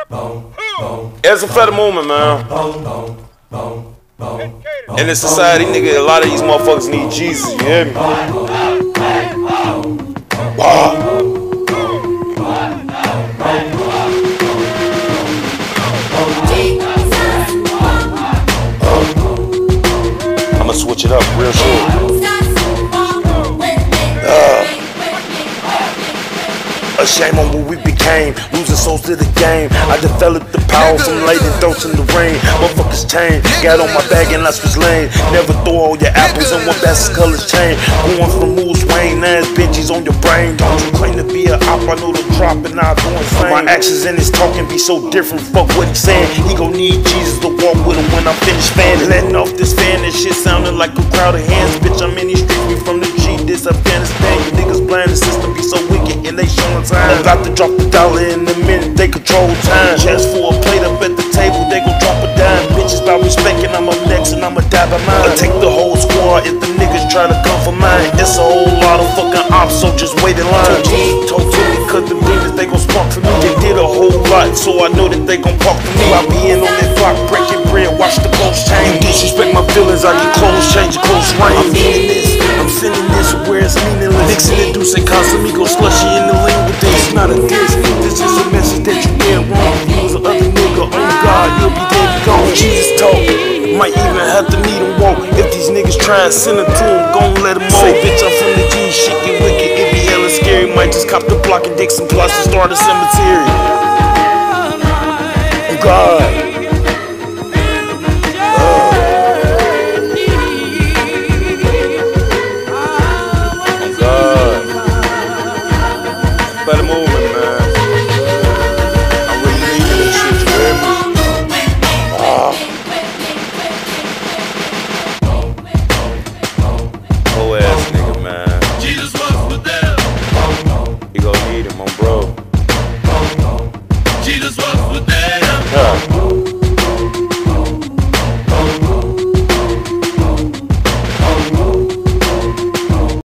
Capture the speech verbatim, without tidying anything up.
It's a federal movement, man. In this society, nigga, a lot of these motherfuckers need Jesus, you hear me? Wow. I'ma switch it up real short. Uh, a shame on what we became, losing souls to the game. I developed the power from lighting throats in the rain. Motherfuckers change, got on my bag and I switch lane. Never throw all your apples in one basket, colors change. Going from Moose Wayne, now it's Benji's on your brain. Don't you claim to be a op, I know the drop and I go insane. My actions and his talking be so different, fuck what he's saying. He gon' need Jesus to walk with him when I'm finished fanning. Letting off this fan and shit sounding like a crowd of hands. Bitch, I'm in these streets, we from the G, this Afghanistan. You niggas blind, the system be so wicked and they showing time. About to drop the dollar in a minute, they control time. Just for a plate up at the table, they gon' drop a dime. Bitches about respecting, I'm up next and I'ma die by mine. I take the whole squad if the niggas try to come for mine. It's a whole lot of fucking ops, so just wait in line. Told Jimmy, cut the demons, they gon' spark for me. They did a whole lot, so I know that they gon' park for me. I be in on that block, breaking bread, watch the clothes change. Disrespect my feelings, I get clothes change, close range. I'm meaning this, I'm sending this where it's meaningless. Mixing and Deuce and Casamigo, slushy in the lane with this. It's not a diss, this is a message that you did wrong. You was a other nigga, on God, you'll be dead and gone. Jesus talk, might even have to need him walk. If these niggas try and send it to him, gon' let him all. Bitch, I'm from the G, shit get wicked, it be hella scary. Might just cop the block and dig some plots and start a cemetery.